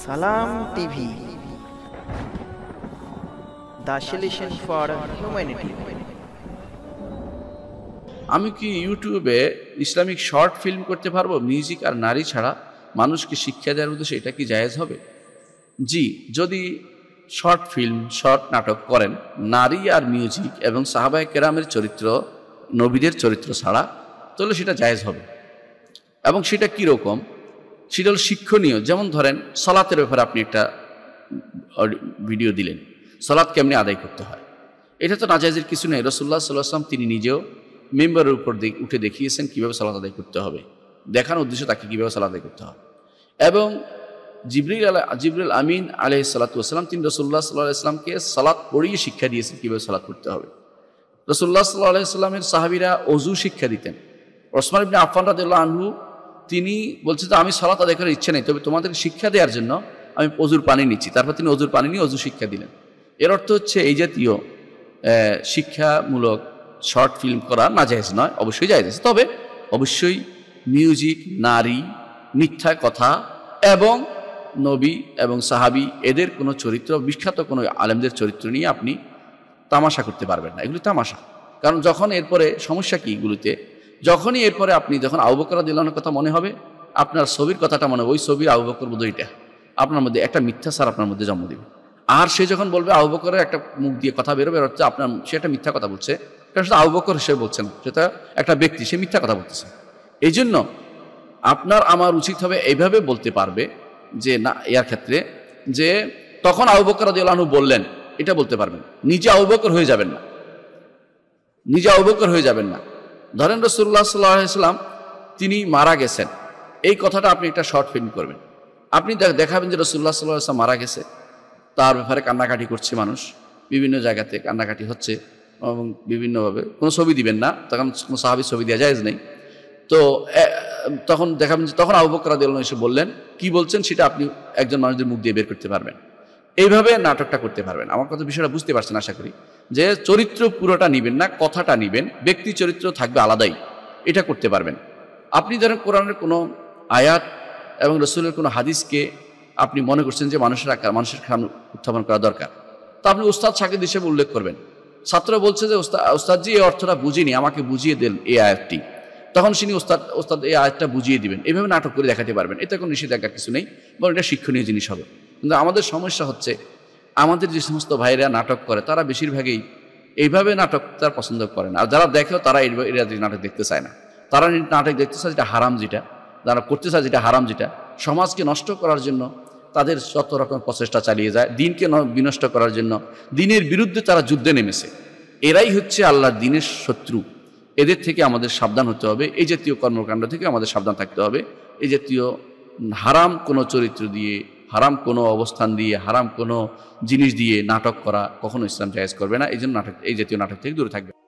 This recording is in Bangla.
সালাম TV, the solution for humanity. আমি কি ইউটিউবে ইসলামিক শর্ট ফিল্ম করতে পারবো মিউজিক আর নারী ছাড়া, মানুষকে শিক্ষা দেওয়ার উদ্দেশ্যে? এটা কি জায়েজ হবে? জি, যদি শর্ট ফিল্ম, শর্ট নাটক করেন নারী আর মিউজিক এবং সাহাবায়ে কেরামের চরিত্র, নবীদের চরিত্র ছাড়া, তাহলে সেটা জায়েজ হবে। এবং সেটা কীরকম? সেটা হল শিক্ষণীয়। যেমন ধরেন সালাতের ব্যাপারে আপনি একটা ভিডিও দিলেন, সালাত কেমনি আদায় করতে হয়, এটা তো নাজায়েজের কিছু নেই। রাসূলুল্লাহ সাল্লাল্লাহু আলাইহি ওয়াসাল্লাম তিনি নিজেও মেম্বারের উপর উঠে দেখিয়েছেন কীভাবে সালাত আদায় করতে হবে, দেখানোর উদ্দেশ্যে তাকে কীভাবে সালাত আদায় করতে হবে। এবং জিবরিল আমিন আলাইহিস সালাতু ওয়াসসালাম তিনি রাসূলুল্লাহ সাল্লাল্লাহু আলাইহি ওয়াসাল্লামকে সালাত পড়িয়ে শিক্ষা দিয়েছেন কীভাবে সালাত করতে হবে। রাসূলুল্লাহ সাল্লাল্লাহু আলাইহি ওয়াসাল্লামের সাহাবীরা ওযু শিক্ষা দিতেন। ওসমান ইবনে আফফান রাদিয়াল্লাহু আনহু তিনি বলছেন যে আমি সালাত আদায় করার ইচ্ছে নেই, তবে তোমাদেরকে শিক্ষা দেওয়ার জন্য আমি অজুর পানি নিচ্ছি। তারপর তিনি অজুর পানি নিয়ে অজু শিক্ষা দিলেন। এর অর্থ হচ্ছে এই জাতীয় শিক্ষামূলক শর্ট ফিল্ম করা নাজায়েজ নয়, অবশ্যই জায়েজ আছে। তবে অবশ্যই মিউজিক, নারী, মিথ্যা কথা এবং নবী এবং সাহাবী এদের কোনো চরিত্র, বিখ্যাত কোনো আলেমদের চরিত্র নিয়ে আপনি তামাশা করতে পারবেন না। এগুলি তামাশা। কারণ যখন এরপরে সমস্যা কি এগুলিতে, যখনই এরপরে আপনি যখন আবু বকর রাদিয়াল্লাহু আনহুর কথা মনে হবে, আপনার ছবির কথাটা মনে হবে, ওই ছবির আবু বকর বোধহয় এটা, আপনার মধ্যে একটা মিথ্যাচার আপনার মধ্যে জন্ম দেবে। আর সে যখন বলবে আবু বকরের একটা মুখ দিয়ে কথা বেরোবে, হচ্ছে আপনার সে একটা মিথ্যা কথা বলছে, কারণ সেটা আবু বকর হিসেবে বলছে না, সেটা একটা ব্যক্তি, সে মিথ্যা কথা বলতেছে। এই জন্য আপনার আমার উচিত হবে এইভাবে বলতে পারবে যে না, এর ক্ষেত্রে যে তখন আবু বকর রাদিয়াল্লাহু আনহু বললেন এটা বলতে পারবেন, নিজে আবু বকর হয়ে যাবেন না, নিজে আবু বকর হয়ে যাবেন না। ধরেন রাসূলুল্লাহ সাল্লাল্লাহু আলাইহি ওয়াসাল্লাম তিনি মারা গেছেন, এই কথাটা আপনি একটা শর্ট ফিল্ম করবেন, আপনি দেখাবেন যে রাসূলুল্লাহ সাল্লাল্লাহু আলাইহি ওয়াসাল্লাম মারা গেছে, তার ব্যাপারে কান্নাকাটি করছে মানুষ, বিভিন্ন জায়গাতে কান্নাকাটি হচ্ছে এবং বিভিন্নভাবে কোনো ছবি দিবেন না, তখন কোনো সাহাবীর ছবি দেওয়া জায়েজ নেই। তো তখন দেখাবেন যে তখন আবু বকর রাদিয়াল্লাহু আনহু এসে বললেন, কি বলছেন সেটা আপনি একজন মানুষদের মুখ দিয়ে বের করতে পারবেন। এইভাবে নাটকটা করতে পারবেন। আমার কথা বিষয়টা বুঝতে পারছেন আশা করি, যে চরিত্র পুরোটা নিবেন না, কথাটা নিবেন, ব্যক্তি চরিত্র থাকবে আলাদাই, এটা করতে পারবেন। আপনি ধরেন কোরআনের কোনো আয়াত এবং রাসূলের কোনো হাদিসকে আপনি মনে করছেন যে মানুষের সামনে উত্থাপন করা দরকার, তা আপনি উস্তাদ শাকিদ হিসেবে উল্লেখ করবেন। ছাত্র বলছে যে ওস্তাদজি এই অর্থটা বুঝিনি, আমাকে বুঝিয়ে দেন এই আয়াতটি, তখন তিনি ওস্তাদ এই আয়াতটা বুঝিয়ে দিবেন। এইভাবে নাটক করে দেখাতে পারবেন, এতে কোনো নিষেধাজ্ঞা কিছু নেই, বরং এটা শিক্ষণীয় জিনিস হবে। কিন্তু আমাদের সমস্যা হচ্ছে, আমাদের যে সমস্ত ভাইরা নাটক করে তারা বেশিরভাগই এইভাবে নাটক তারা পছন্দ করে না, আর যারা দেখেও তারা এরা নাটক দেখতে চায় না। তারা নাটক দেখতে চায় যেটা হারাম, যেটা যারা করতে চায় যেটা হারাম, যেটা সমাজকে নষ্ট করার জন্য তাদের যত রকম প্রচেষ্টা চালিয়ে যায়, দিনকে বিনষ্ট করার জন্য, দিনের বিরুদ্ধে তারা যুদ্ধে নেমেছে। এরাই হচ্ছে আল্লাহর দিনের শত্রু। এদের থেকে আমাদের সাবধান হতে হবে, এই জাতীয় কর্মকাণ্ড থেকে আমাদের সাবধান থাকতে হবে। এই জাতীয় হারাম কোনো চরিত্র দিয়ে, হারাম কোনো অবস্থান দিয়ে, হারাম কোনো জিনিস দিয়ে নাটক করা কখনো ইসলাম জায়েজ করবে না। এই জন্য এই জাতীয় নাটক থেকে দূরে থাকবে।